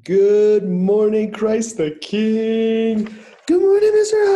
Good morning, Christ the King. Good morning, Mr.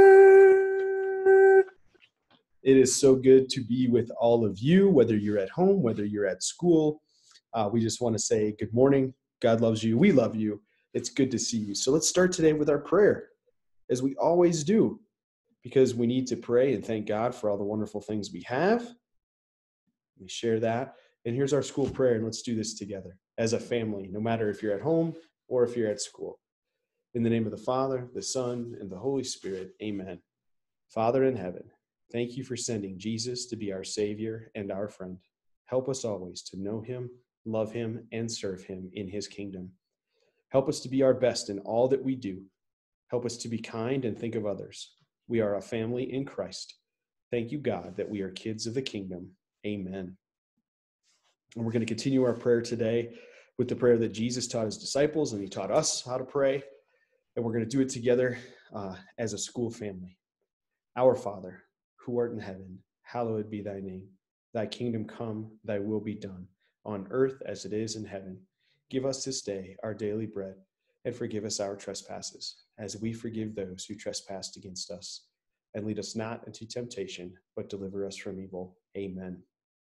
Hopper. It is so good to be with all of you, whether you're at home, whether you're at school. We just want to say good morning. God loves you. We love you. It's good to see you. So let's start today with our prayer, as we always do, because we need to pray and thank God for all the wonderful things we have. We share that. And here's our school prayer, and let's do this together as a family, no matter if you're at home or if you're at school. In the name of the Father, the Son, and the Holy Spirit, amen. Father in heaven, thank you for sending Jesus to be our Savior and our friend. Help us always to know him, love him, and serve him in his kingdom. Help us to be our best in all that we do. Help us to be kind and think of others. We are a family in Christ. Thank you, God, that we are kids of the kingdom. Amen. And we're going to continue our prayer today with the prayer that Jesus taught his disciples, and he taught us how to pray. And we're going to do it together as a school family. Our Father, who art in heaven, hallowed be thy name. Thy kingdom come, thy will be done, on earth as it is in heaven. Give us this day our daily bread, and forgive us our trespasses, as we forgive those who trespass against us. And lead us not into temptation, but deliver us from evil. Amen.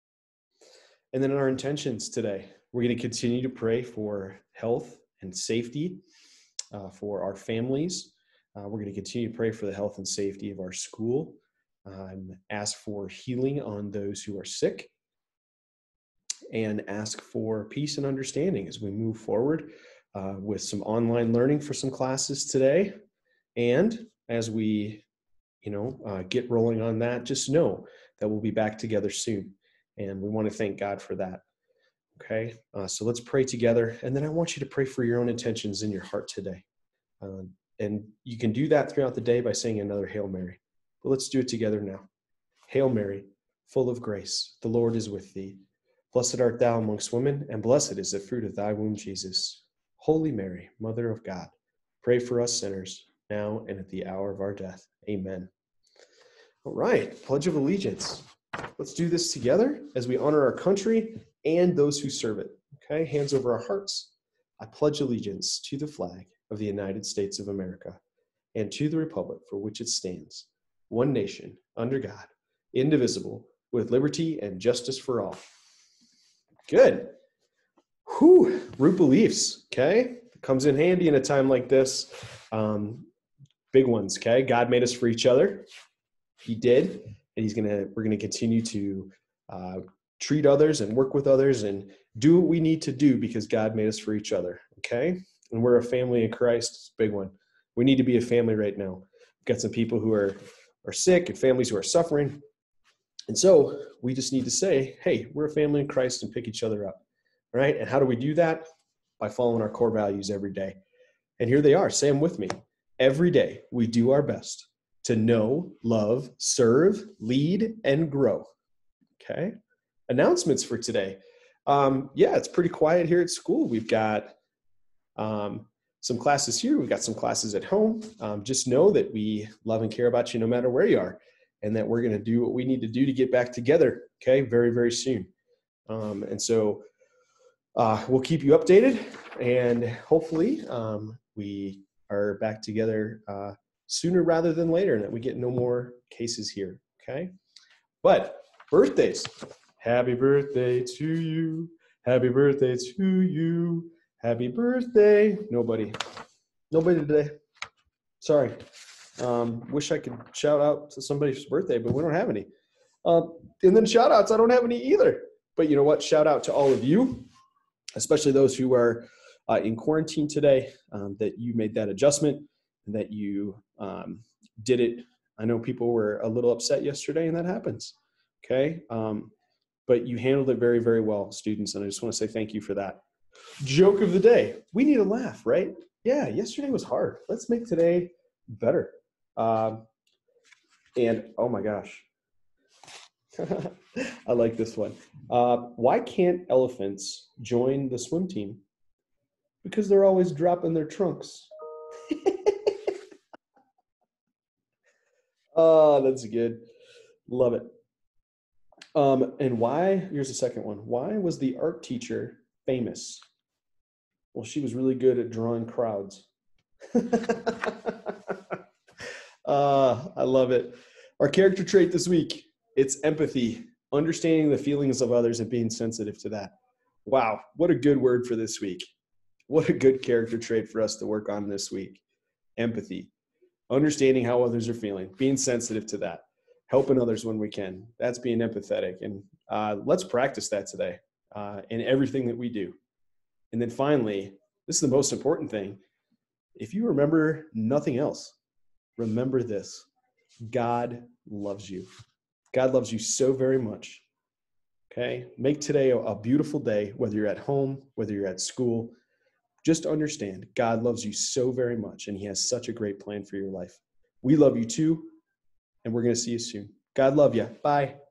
And then in our intentions today, we're going to continue to pray for health and safety for our families. We're going to continue to pray for the health and safety of our school. Ask for healing on those who are sick. And ask for peace and understanding as we move forward with some online learning for some classes today. And as we, get rolling on that, just know that we'll be back together soon. And we want to thank God for that. Okay, so let's pray together. And then I want you to pray for your own intentions in your heart today. And you can do that throughout the day by saying another Hail Mary. But let's do it together now. Hail Mary, full of grace, the Lord is with thee. Blessed art thou amongst women, and blessed is the fruit of thy womb, Jesus. Holy Mary, Mother of God, pray for us sinners, now and at the hour of our death. Amen. All right, Pledge of Allegiance. Let's do this together as we honor our country and those who serve it. Okay, hands over our hearts. I pledge allegiance to the flag of the United States of America and to the republic for which it stands, one nation, under God, indivisible, with liberty and justice for all. Good. Root beliefs, okay? Comes in handy in a time like this. Big ones, okay? God made us for each other. He did. And we're gonna continue to treat others and work with others and do what we need to do because God made us for each other. Okay, and we're a family in Christ. It's a big one. We need to be a family right now. We've got some people who are sick and families who are suffering, and so we just need to say, "Hey, we're a family in Christ," and pick each other up. All right, and how do we do that? By following our core values every day. And here they are. Say them with me. Every day we do our best to know, love, serve, lead, and grow. Okay. Announcements for today. It's pretty quiet here at school. We've got some classes here. We've got some classes at home. Just know that we love and care about you no matter where you are, and that we're going to do what we need to do to get back together. Okay. Very, very soon. And so we'll keep you updated, and hopefully we are back together sooner rather than later, and that we get no more cases here, okay? But birthdays. Happy birthday to you. Happy birthday to you. Happy birthday. Nobody today. Sorry. Wish I could shout out to somebody's birthday, but we don't have any. And then shout outs, I don't have any either. But you know what? Shout out to all of you, especially those who are in quarantine today, that you made that adjustment, and that you did it. I know people were a little upset yesterday, and that happens, okay? But you handled it very, very well, students, and I just want to say thank you for that. Joke of the day. We need a laugh, right? Yeah, yesterday was hard. Let's make today better. And oh my gosh. I like this one. Why can't elephants join the swim team? Because they're always dropping their trunks. Oh, that's good. Love it. And why, here's the second one. Why was the art teacher famous? Well, she was really good at drawing crowds. I love it. Our character trait this week, it's empathy, understanding the feelings of others and being sensitive to that. Wow, what a good word for this week. What a good character trait for us to work on this week. Empathy, understanding how others are feeling, being sensitive to that, helping others when we can. That's being empathetic. And let's practice that today in everything that we do. And then finally, this is the most important thing. If you remember nothing else, remember this: God loves you. God loves you so very much. Okay? Make today a beautiful day, whether you're at home, whether you're at school. Just understand God loves you so very much, and he has such a great plan for your life. We love you too, and we're going to see you soon. God love you. Bye.